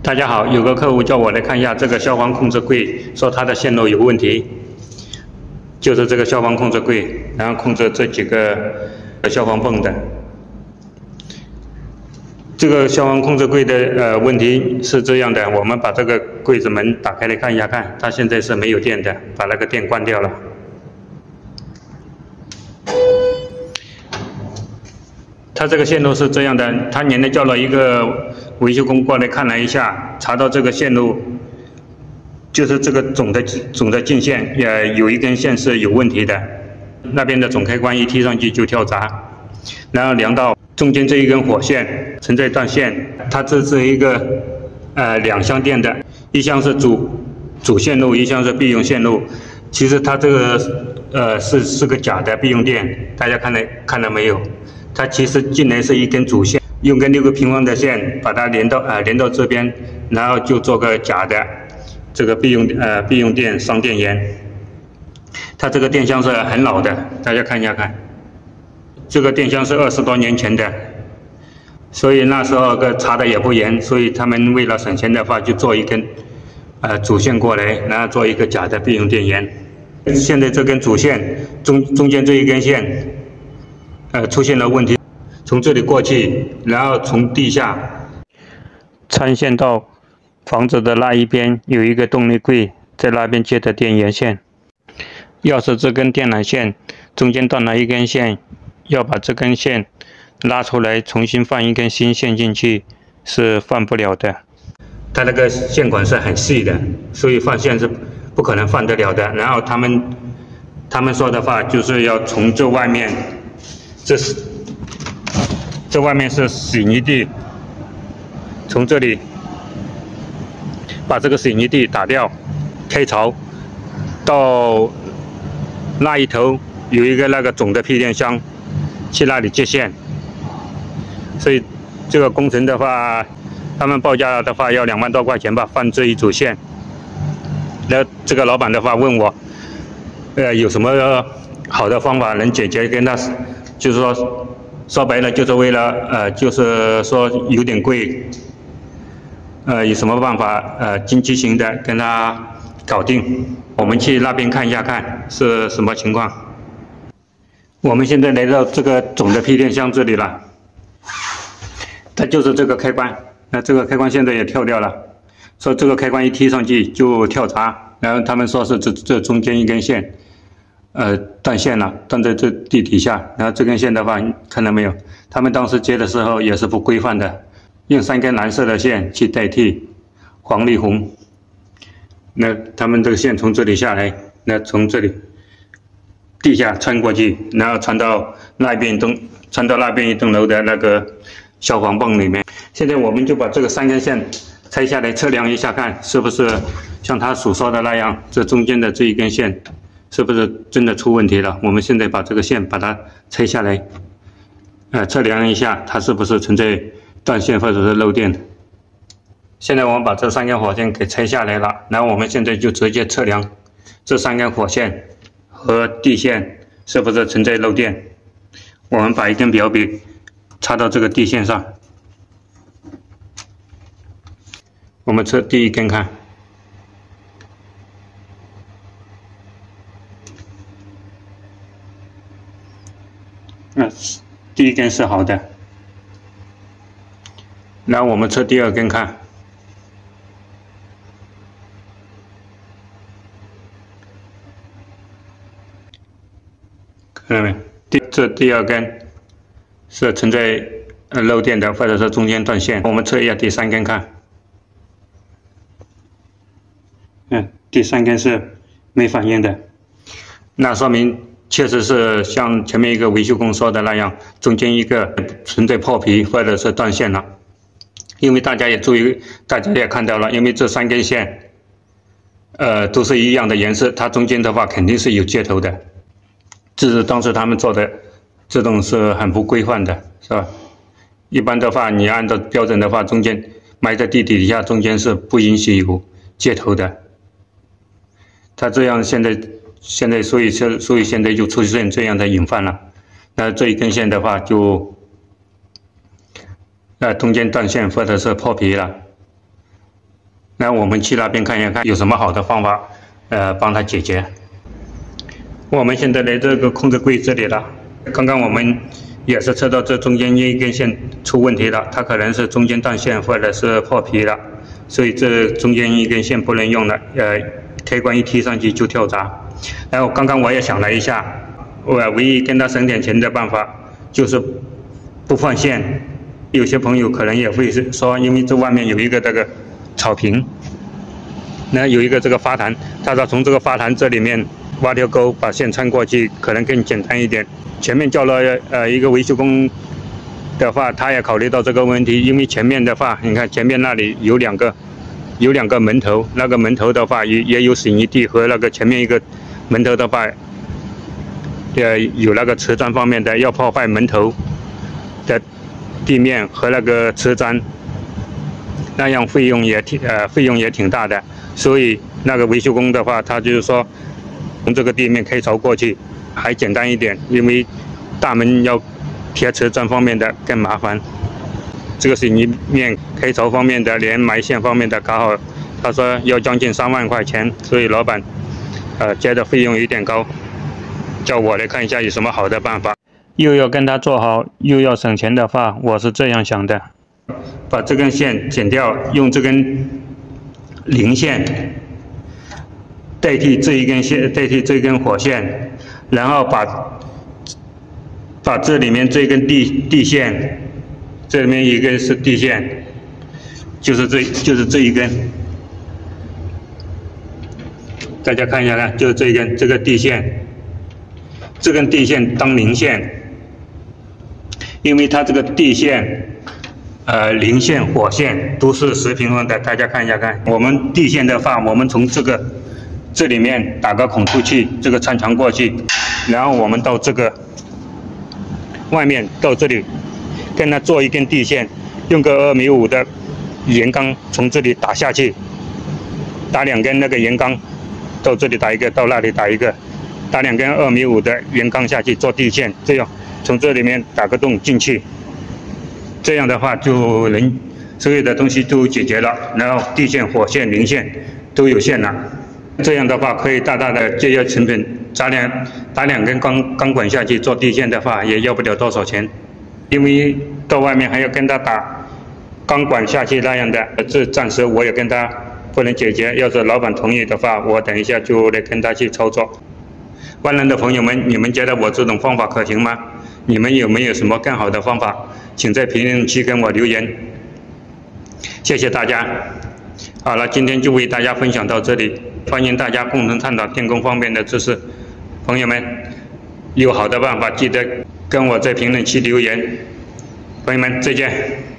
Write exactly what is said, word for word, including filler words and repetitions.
大家好，有个客户叫我来看一下这个消防控制柜，说它的线路有问题，就是这个消防控制柜，然后控制这几个消防泵的。这个消防控制柜的呃问题是这样的，我们把这个柜子门打开来看一下，看它现在是没有电的，把那个电关掉了。它这个线路是这样的，他年内叫了一个维修工过来看了一下，查到这个线路就是这个总的总的进线，也有一根线是有问题的，那边的总开关一踢上去就跳闸，然后量到中间这一根火线存在断线，它这是一个呃两箱电的，一箱是主主线路，一箱是备用线路。其实它这个呃是是个假的备用电，大家看了看到没有？它其实进来是一根主线，用根六个平方的线把它连到呃连到这边，然后就做个假的这个备用呃备用电上电源。它这个电箱是很老的，大家看一下看，这个电箱是二十多年前的，所以那时候个查的也不严，所以他们为了省钱的话，就做一根呃主线过来，然后做一个假的备用电源。现在这根主线中中间这一根线。呃，出现了问题，从这里过去，然后从地下穿线到房子的那一边有一个动力柜，在那边接的电源线。要是这根电缆线中间断了一根线，要把这根线拉出来，重新放一根新线进去是放不了的。它那个线管是很细的，所以放线是不可能放得了的。然后他们他们说的话就是要从这外面。这是这外面是水泥地，从这里把这个水泥地打掉，开槽到那一头有一个那个总的配电箱，去那里接线。所以这个工程的话，他们报价的话要两万多块钱吧，放这一组线。那这个老板的话问我，呃，有什么好的方法能解决跟他？就是说，说白了就是为了呃，就是说有点贵，呃，有什么办法呃经济型的跟他搞定？我们去那边看一下，看是什么情况。我们现在来到这个总的配电箱这里了，它就是这个开关，那这个开关现在也跳掉了，说这个开关一踢上去就跳闸，然后他们说是这这中间一根线。呃，断线了，断在这地底下。然后这根线的话，看到没有？他们当时接的时候也是不规范的，用三根蓝色的线去代替黄绿红。那他们这个线从这里下来，那从这里地下穿过去，然后穿到那边一栋，穿到那边一栋楼的那个消防泵里面。现在我们就把这个三根线拆下来测量一下，看是不是像他所说的那样，这中间的这一根线。是不是真的出问题了？我们现在把这个线把它拆下来，呃，测量一下它是不是存在断线或者是漏电。现在我们把这三根火线给拆下来了，然后我们现在就直接测量这三根火线和地线是不是存在漏电。我们把一根表笔插到这个地线上，我们测第一根看。那第一根是好的，然后我们测第二根看，看到没？第这第二根是存在呃漏电的，或者是中间断线。我们测一下第三根看，嗯，第三根是没反应的，那说明。确实是像前面一个维修工说的那样，中间一个存在破皮或者是断线了。因为大家也注意，大家也看到了，因为这三根线，呃，都是一样的颜色，它中间的话肯定是有接头的。这是当时他们做的，这种是很不规范的，是吧？一般的话，你按照标准的话，中间埋在地底下，中间是不允许有接头的。它这样现在。现在，所以说，所以现在就出现这样的隐患了。那这一根线的话就，呃，中间断线或者是破皮了。 那我们去那边看一看有什么好的方法，呃，帮他解决。我们现在来这个控制柜这里了，刚刚我们也是测到这中间一根线出问题了，它可能是中间断线或者是破皮了，所以这中间一根线不能用了，呃，开关一踢上去就跳闸。然后刚刚我也想了一下，我唯一跟他省点钱的办法就是不放线。有些朋友可能也会说，因为这外面有一个这个草坪，那有一个这个发弹，他说从这个发弹这里面挖条沟把线穿过去，可能更简单一点。前面叫了呃一个维修工的话，他也考虑到这个问题，因为前面的话，你看前面那里有两个有两个门头，那个门头的话也也有水泥地和那个前面一个门头的话，呃有那个瓷砖方面的要破坏门头的地面和那个瓷砖，那样费用也挺呃费用也挺大的，所以那个维修工的话，他就是说从这个地面开凿过去还简单一点，因为大门要贴瓷砖方面的更麻烦。这个水泥面开凿方面的，连埋线方面的搞好，他说要将近三万块钱，所以老板呃接的费用有点高，叫我来看一下有什么好的办法。又要跟他做好，又要省钱的话，我是这样想的：把这根线剪掉，用这根零线代替这一根线，代替这根火线，然后把把这里面这根地地线，这里面一根是地线，就是这就是这一根，大家看一下看，就是这一根这个地线，这根地线当零线。因为它这个地线、呃零线、火线都是十平方的，大家看一下看。我们地线的话，我们从这个这里面打个孔出去，这个穿墙过去，然后我们到这个外面到这里，跟它做一根地线，用个二米五的圆钢从这里打下去，打两根那个圆钢，到这里打一个，到那里打一个，打两根二米五的圆钢下去做地线，这样。从这里面打个洞进去，这样的话就能所有的东西都解决了，然后地线、火线、零线都有线了。这样的话可以大大的节约成本，打两打两根钢钢管下去做地线的话，也要不了多少钱。因为到外面还要跟他打钢管下去那样的，这暂时我也跟他不能解决。要是老板同意的话，我等一下就来跟他去操作。万能的朋友们，你们觉得我这种方法可行吗？你们有没有什么更好的方法？请在评论区跟我留言。谢谢大家。好了，今天就为大家分享到这里，欢迎大家共同探讨电工方面的知识。朋友们，有好的办法记得跟我在评论区留言。朋友们，再见。